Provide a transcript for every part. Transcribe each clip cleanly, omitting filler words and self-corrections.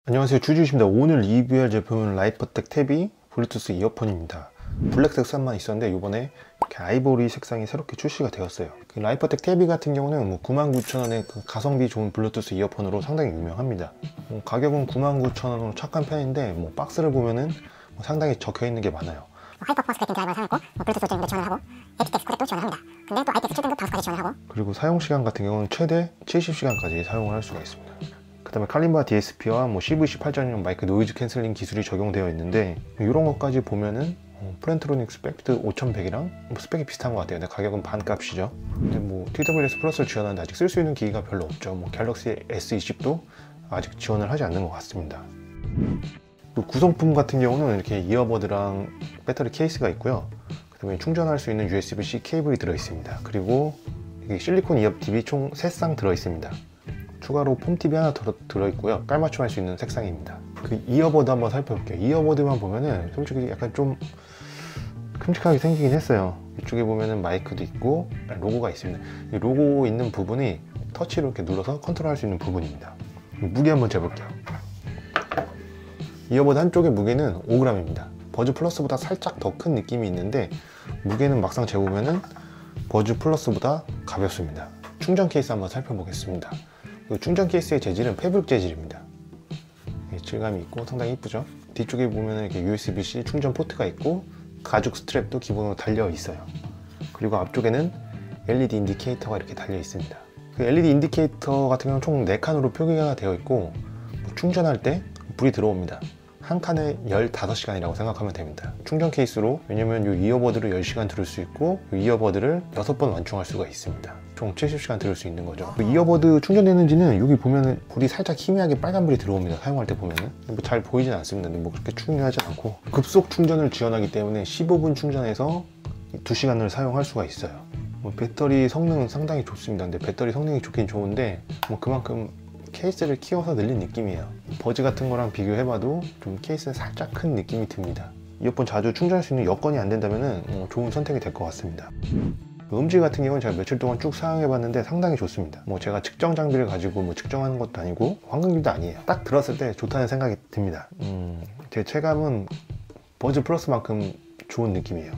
안녕하세요, 주주입니다. 오늘 리뷰할 제품은 라이퍼텍 탭이 블루투스 이어폰입니다. 블랙 색상만 있었는데 이번에 이렇게 아이보리 색상이 새롭게 출시가 되었어요. 그 라이퍼텍 탭이 같은 경우는 99,000원의 그 가성비 좋은 블루투스 이어폰으로 상당히 유명합니다. 가격은 99,000원으로 착한 편인데 박스를 보면은 상당히 적혀 있는 게 많아요. 하이퍼퍼스 같은 드라이버를 사용했고 블루투스 5.0도 지원을 하고 aptX 코덱도 지원을 합니다. 근데 또 IPX 7등급 5가지 지원을 하고, 그리고 사용 시간 같은 경우는 최대 70시간까지 사용을 할 수가 있습니다. 그 다음에 칼림바 DSP와 CVC 8.0 마이크 노이즈 캔슬링 기술이 적용되어 있는데, 이런 것까지 보면은 프렌트로닉 스펙트 5100이랑 스펙이 비슷한 것 같아요. 근데 가격은 반값이죠. 근데 TWS 플러스를 지원하는데 아직 쓸 수 있는 기기가 별로 없죠. 갤럭시 S20도 아직 지원을 하지 않는 것 같습니다. 구성품 같은 경우는 이렇게 이어버드랑 배터리 케이스가 있고요. 그 다음에 충전할 수 있는 USB-C 케이블이 들어있습니다. 그리고 실리콘 이어팁이 총 3쌍 들어있습니다. 추가로 폼팁이 하나 들어있고요. 깔맞춤 할 수 있는 색상입니다. 그 이어버드 한번 살펴볼게요. 이어버드만 보면은 솔직히 약간 좀 큼직하게 생기긴 했어요. 이쪽에 보면은 마이크도 있고 로고가 있습니다. 이 로고 있는 부분이 터치로 이렇게 눌러서 컨트롤 할 수 있는 부분입니다. 무게 한번 재볼게요. 이어버드 한쪽의 무게는 5g입니다. 버즈 플러스보다 살짝 더 큰 느낌이 있는데 무게는 막상 재보면은 버즈 플러스보다 가볍습니다. 충전 케이스 한번 살펴보겠습니다. 충전 케이스의 재질은 패브릭 재질입니다. 질감이 있고 상당히 이쁘죠. 뒤쪽에 보면 이렇게 USB-C 충전 포트가 있고 가죽 스트랩도 기본으로 달려 있어요. 그리고 앞쪽에는 LED 인디케이터가 이렇게 달려 있습니다. 그 LED 인디케이터 같은 경우는 총 4칸으로 표기가 되어 있고 충전할 때 불이 들어옵니다. 한 칸에 15시간이라고 생각하면 됩니다. 충전 케이스로, 왜냐면 이 이어버드를 10시간 들을 수 있고 이 이어버드를 6번 완충할 수가 있습니다. 총 70시간 들을 수 있는 거죠. 그 이어버드 충전되는지는 여기 보면은 불이 살짝 희미하게 빨간불이 들어옵니다. 사용할 때 보면은 잘 보이진 않습니다. 근데 그렇게 중요하지 않고 급속 충전을 지원하기 때문에 15분 충전해서 2시간을 사용할 수가 있어요. 배터리 성능은 상당히 좋습니다. 근데 배터리 성능이 좋긴 좋은데 그만큼 케이스를 키워서 늘린 느낌이에요. 버즈 같은 거랑 비교해봐도 좀 케이스는 살짝 큰 느낌이 듭니다. 이어폰 자주 충전할 수 있는 여건이 안 된다면 좋은 선택이 될 것 같습니다. 음질 같은 경우는 제가 며칠 동안 쭉 사용해봤는데 상당히 좋습니다. 제가 측정 장비를 가지고 측정하는 것도 아니고 황금기도 아니에요. 딱 들었을 때 좋다는 생각이 듭니다. 제 체감은 버즈 플러스만큼 좋은 느낌이에요.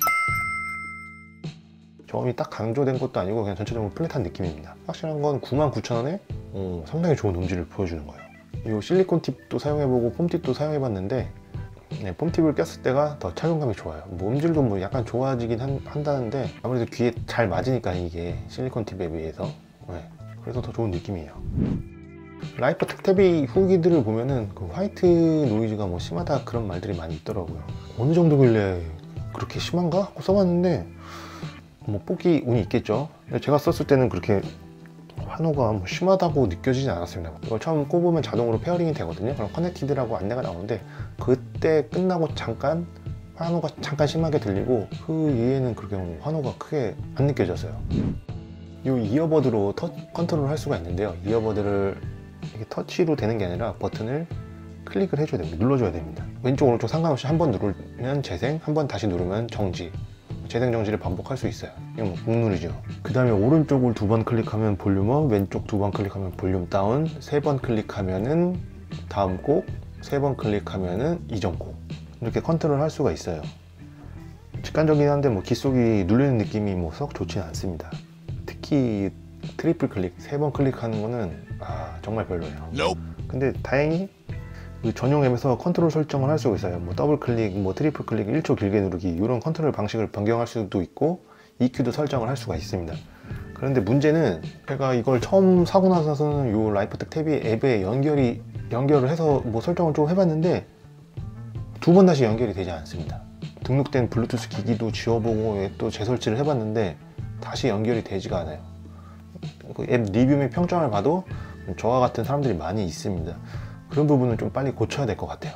저음이 딱 강조된 것도 아니고 그냥 전체적으로 플랫한 느낌입니다. 확실한 건 99,000원에 상당히 좋은 음질을 보여주는 거예요. 이 실리콘 팁도 사용해보고 폼팁도 사용해봤는데 폼팁을 꼈을 때가 더 착용감이 좋아요. 음질도 약간 좋아지긴 한다는데 아무래도 귀에 잘 맞으니까 이게 실리콘 팁에 비해서 그래서 더 좋은 느낌이에요. 라이퍼텍 탭이 후기들을 보면은 그 화이트 노이즈가 심하다 그런 말들이 많이 있더라고요. 어느 정도길래 그렇게 심한가? 하고 써봤는데 뽑기 운이 있겠죠. 제가 썼을 때는 그렇게 환호가 심하다고 느껴지진 않았습니다. 이걸 처음 꼽으면 자동으로 페어링이 되거든요. 그럼 커넥티드라고 안내가 나오는데 그때 끝나고 잠깐 환호가 잠깐 심하게 들리고 그 이후에는 그렇게 환호가 크게 안 느껴졌어요. 이 이어버드로 컨트롤 할 수가 있는데요. 이어버드를 이게 터치로 되는 게 아니라 버튼을 클릭을 해줘야 됩니다. 눌러줘야 됩니다. 왼쪽 오른쪽 상관없이 한 번 누르면 재생, 한 번 다시 누르면 정지, 재생 정지를 반복할 수 있어요. 이거 꾹누르죠. 그 다음에 오른쪽을 2번 클릭하면 볼륨업, 왼쪽 2번 클릭하면 볼륨 다운, 3번 클릭하면은 다음 곡, 3번 클릭하면은 이전 곡, 이렇게 컨트롤 할 수가 있어요. 직관적이긴 한데 귓속이 눌리는 느낌이 썩 좋지는 않습니다. 특히 트리플 클릭, 3번 클릭하는 거는 정말 별로예요. 근데 다행히 그 전용 앱에서 컨트롤 설정을 할 수가 있어요. 더블 클릭, 트리플 클릭, 1초 길게 누르기, 이런 컨트롤 방식을 변경할 수도 있고 EQ도 설정을 할 수가 있습니다. 그런데 문제는 제가 이걸 처음 사고 나서는 이 라이퍼텍 탭이 앱에 연결을 해서 설정을 좀 해봤는데 2번 다시 연결이 되지 않습니다. 등록된 블루투스 기기도 지워보고 또 재설치를 해봤는데 다시 연결이 되지가 않아요. 그 앱 리뷰 및 평점을 봐도 저와 같은 사람들이 많이 있습니다. 그런 부분은 좀 빨리 고쳐야 될 것 같아요.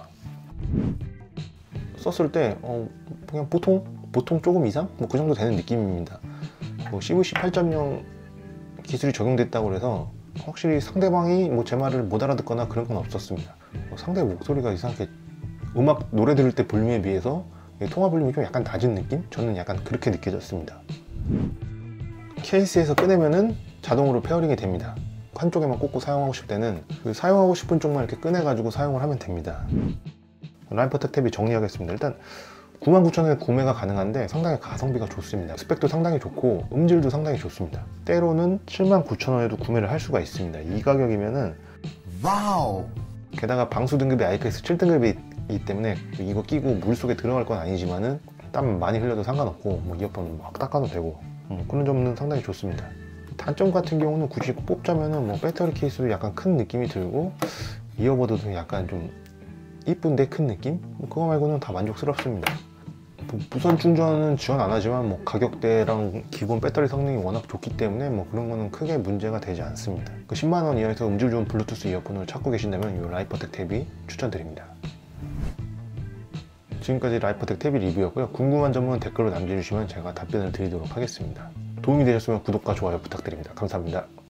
썼을 때 그냥 보통 조금 이상? 그 정도 되는 느낌입니다. CVC 8.0 기술이 적용됐다고 해서 확실히 상대방이 제 말을 못 알아듣거나 그런 건 없었습니다. 상대 목소리가 이상하게 노래 들을 때 볼륨에 비해서 통화 볼륨이 좀 약간 낮은 느낌? 저는 약간 그렇게 느껴졌습니다. 케이스에서 꺼내면은 자동으로 페어링이 됩니다. 한쪽에만 꽂고 사용하고 싶을 때는 그 사용하고 싶은 쪽만 이렇게 꺼내가지고 사용을 하면 됩니다. 라이퍼텍 탭이 정리하겠습니다. 일단 99,000원에 구매가 가능한데 상당히 가성비가 좋습니다. 스펙도 상당히 좋고 음질도 상당히 좋습니다. 때로는 79,000원에도 구매를 할 수가 있습니다. 이 가격이면은 와우! 게다가 방수 등급이 IPX 7등급이기 때문에 이거 끼고 물속에 들어갈 건 아니지만은 땀 많이 흘려도 상관없고 뭐 이어폰 막 닦아도 되고 그런 점은 상당히 좋습니다. 단점 같은 경우는 굳이 뽑자면은 뭐 배터리 케이스도 약간 큰 느낌이 들고 이어버드도 약간 좀 이쁜데 큰 느낌? 그거 말고는 다 만족스럽습니다. 무선 충전은 지원 안 하지만 뭐 가격대랑 기본 배터리 성능이 워낙 좋기 때문에 뭐 그런 거는 크게 문제가 되지 않습니다. 그 10만원 이하에서 음질 좋은 블루투스 이어폰을 찾고 계신다면 이 라이퍼텍 탭이 추천드립니다. 지금까지 라이퍼텍 탭이 리뷰였고요. 궁금한 점은 댓글로 남겨주시면 제가 답변을 드리도록 하겠습니다. 도움이 되셨으면 구독과 좋아요 부탁드립니다. 감사합니다.